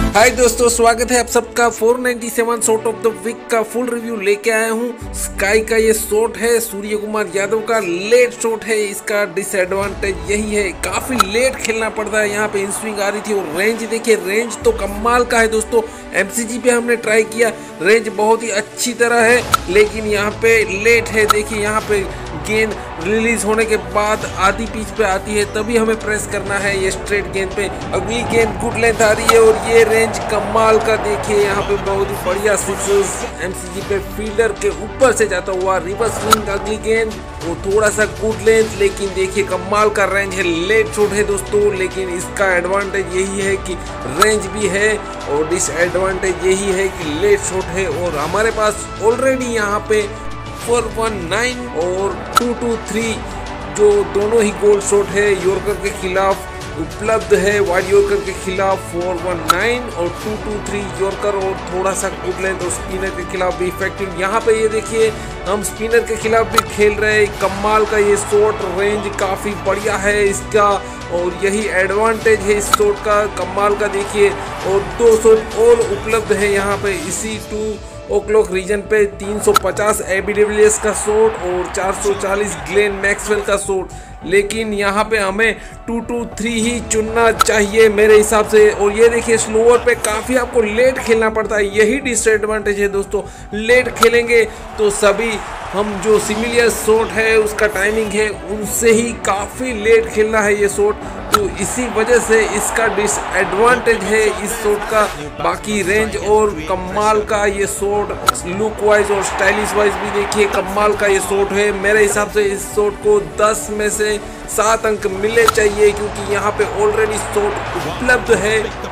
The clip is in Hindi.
हाय दोस्तों, स्वागत है आप सबका 497 शॉट ऑफ द वीक का फुल रिव्यू लेके आया हूँ। स्काई का ये शॉट है, सूर्य कुमार यादव का लेट शॉट है। इसका डिसएडवांटेज यही है, काफ़ी लेट खेलना पड़ता है। यहाँ पे इन स्विंग आ रही थी और रेंज देखिए, रेंज तो कमाल का है दोस्तों। एमसीजी पे हमने ट्राई किया, रेंज बहुत ही अच्छी तरह है, लेकिन यहाँ पे लेट है। देखिए यहाँ पे गेंद रिलीज होने के बाद आधी पिच पे आती है, तभी हमें प्रेस करना है ये स्ट्रेट गेंद पे। अगली गेंद गुड लेंथ आ रही है और ये रेंज कमाल का देखिए, यहाँ पे बहुत ही बढ़िया सिक्सेस एमसीजी पे फील्डर के ऊपर से जाता हुआ रिवर्स स्विंग। अगली गेंद वो थोड़ा सा गुड लेंथ, लेकिन देखिए कमाल का रेंज है। लेट शॉट है दोस्तों, लेकिन इसका एडवांटेज यही है कि रेंज भी है और डिसएडवांटेज यही है कि लेट शॉट है। और हमारे पास ऑलरेडी यहाँ पे 419 और 223 जो दोनों ही गोल शॉट है यॉर्कर के खिलाफ उपलब्ध है। वाइड यॉर्कर के खिलाफ 419 और 223 यॉर्कर और थोड़ा सा गुड लेंथ और स्पिनर के खिलाफ भी इफेक्टिव। यहाँ पे ये देखिए हम स्पिनर के खिलाफ भी खेल रहे हैं। कमाल का ये शॉट, रेंज काफ़ी बढ़िया है इसका और यही एडवांटेज है इस शॉट का। कमाल का देखिए, और 2 शॉट और उपलब्ध है यहाँ पे इसी 2 o'clock रीजन पे। 350 एबी डिविलियर्स का शॉट और 440 ग्लेन मैक्सवेल का शॉट, लेकिन यहाँ पे हमें 223 ही चुनना चाहिए मेरे हिसाब से। और ये देखिए स्लोअर पे काफ़ी आपको लेट खेलना पड़ता है, यही डिसएडवांटेज है दोस्तों। लेट खेलेंगे तो सभी हम जो सिमिलियर शॉट है उसका टाइमिंग है उनसे ही काफ़ी लेट खेलना है ये शॉट, तो इसी वजह से इसका डिसएडवांटेज है इस शॉट का। बाकी रेंज और कमाल का ये शॉट, लुक वाइज और स्टाइलिश वाइज भी देखिए कमाल का ये शॉट है। मेरे हिसाब से इस शॉट को 10 में से 7 अंक मिलने चाहिए, क्योंकि यहाँ पे ऑलरेडी शॉट उपलब्ध है